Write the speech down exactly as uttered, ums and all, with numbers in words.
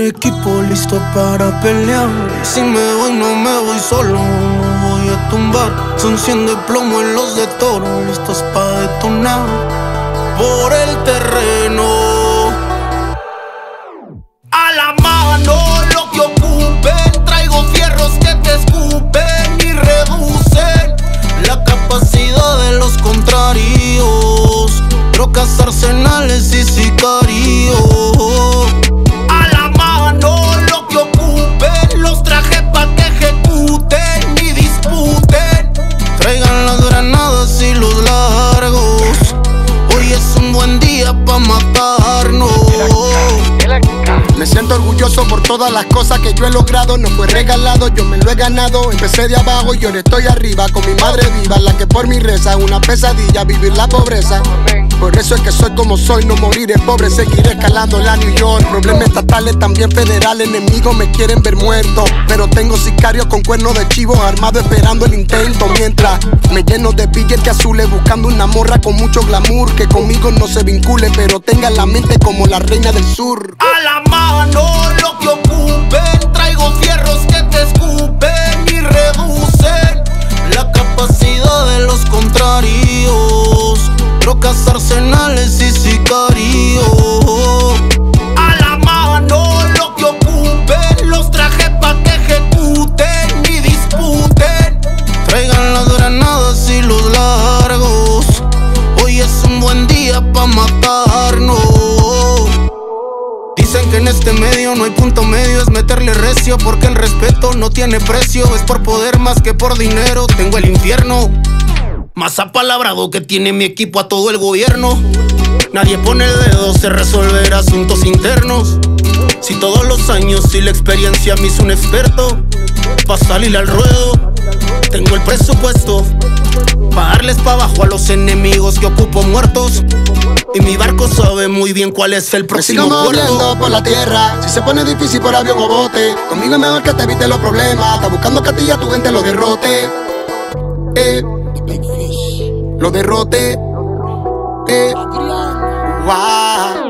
equipo listo para pelear. Si me voy no me voy solo, voy a tumbar. Son cien de plomo en los de toro, listos para detonar por el terreno. A la mano lo que ocupen, traigo fierros que te escupen y reducen la capacidad de los contrarios. Trocas, arsenales y sicarios. A la mano lo que ocupen, los traje pa' que ejecuten y disputen. Traigan las granadas y los largos. Hoy es un buen día pa' matarnos. Me siento orgulloso por todas las cosas que yo he logrado. No fue regalado, yo me lo he ganado. Empecé de abajo y ahora estoy arriba, con mi madre viva, la que por mí reza. Una pesadilla vivir la pobreza. Por eso es que soy como soy, no moriré pobre, seguiré escalando la New York. Problemas estatales, también federales, enemigos me quieren ver muerto. Pero tengo sicarios con cuernos de chivo armados esperando el intento. Mientras me lleno de billetes azules buscando una morra con mucho glamour, que conmigo no se vincule, pero tenga la mente como la reina del sur. A la mano lo que ocupen, traigo fierros que te escupen y reducen la capacidad de los contrarios. Trocas, arsenales y sicarios. A la mano lo que ocupen, los traje pa' que ejecuten y disputen. Traigan las granadas y los largos. Hoy es un buen día pa' matarnos. Dicen que en este medio no hay punto medio, es meterle recio porque el respeto no tiene precio. Es por poder más que por dinero, tengo el infierno más apalabrado que tiene mi equipo a todo el gobierno. Nadie pone el dedo, se resolver asuntos internos. Si todos los años y la experiencia me hizo un experto, pa' salir al ruedo tengo el presupuesto, pa' darles pa' abajo a los enemigos que ocupo muertos. Y mi barco sabe muy bien cuál es el próximo puerto. Me sigo moviendo por la tierra, si se pone difícil por avión o bote. Conmigo es mejor que te evite los problemas, está buscando que a ti y a tu gente lo derrote. Eh, lo derrote. Eh, wow.